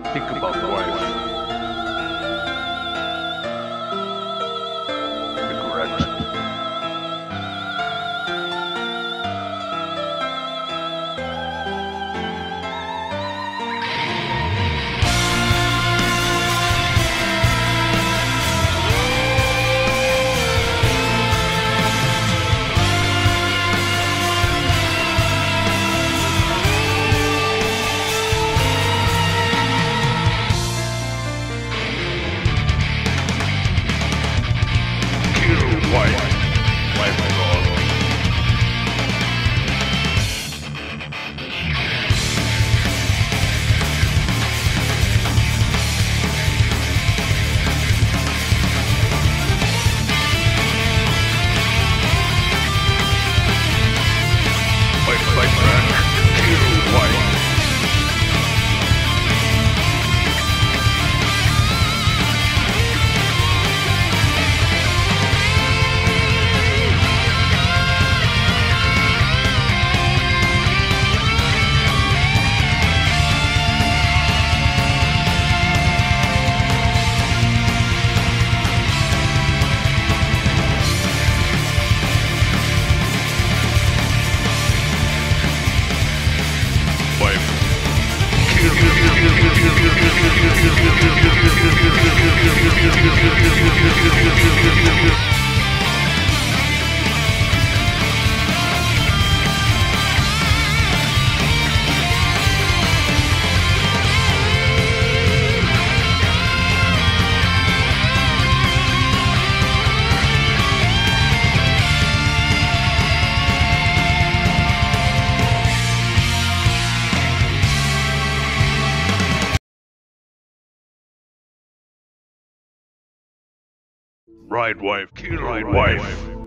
Think about wife. Regret. Right wife, kill right wife.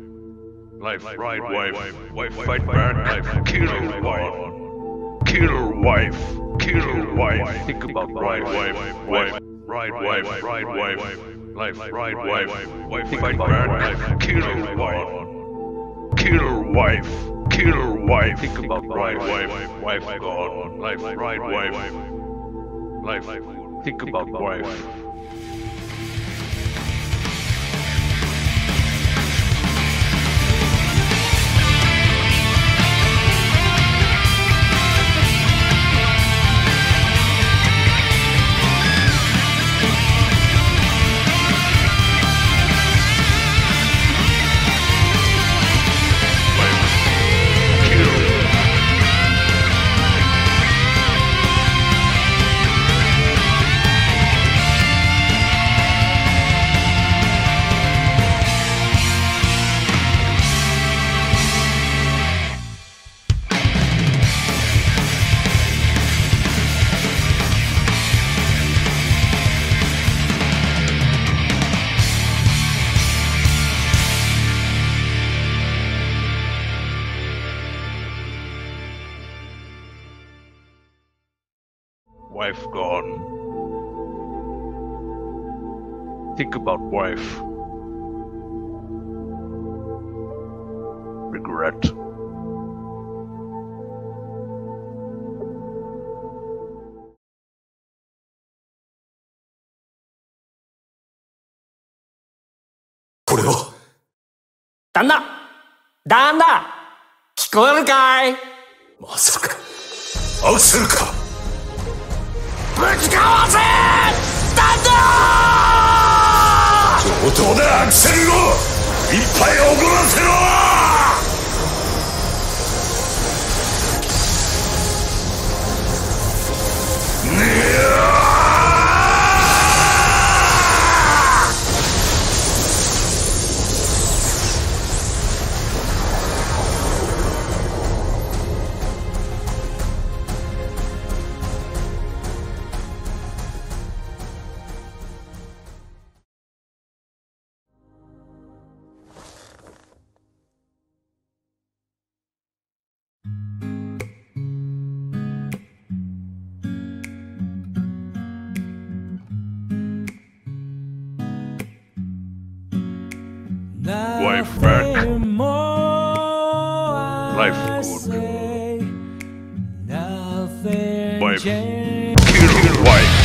Life, right wife. Wife fight bad life, kill wife. Kill wife, kill wife. Think about right wife, wife. Right wife, right wife. Life, right wife. Wife fight bad life, kill wife. Kill wife, kill wife. Think about right wife, wife gone. Life, right wife. Life, think about wife. Wife gone. Think about wife. Regret. 旦那旦那聞こえるかい。 まさかアクセルか。 ぶちかわせ旦那。 上等だアクセルをいっぱい怒らせろ。 Wife back. Life good. Wife. Kill wife.